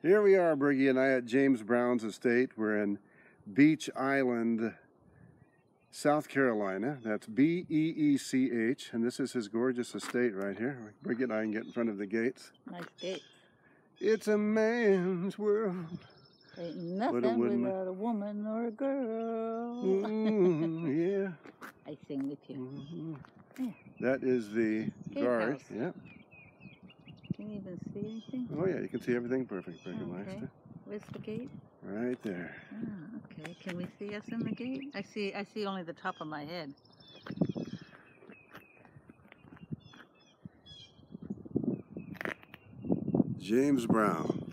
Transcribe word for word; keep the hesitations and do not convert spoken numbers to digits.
Here we are, Briggy and I, at James Brown's estate. We're in Beech Island, South Carolina. That's B E E C H, and this is his gorgeous estate right here. Briggy and I can get in front of the gates. Nice gates. It's a man's world. Ain't nothing without a woman or a girl. Mm, yeah. I sing with you. Mm-hmm. Yeah. That is the guard. Yeah. Can you even see anything? Oh yeah, you can see everything perfect, Briggy Okay. Meister. Where's the gate? Right there. Oh, okay. Can we see us in the gate? I see. I see only the top of my head. James Brown.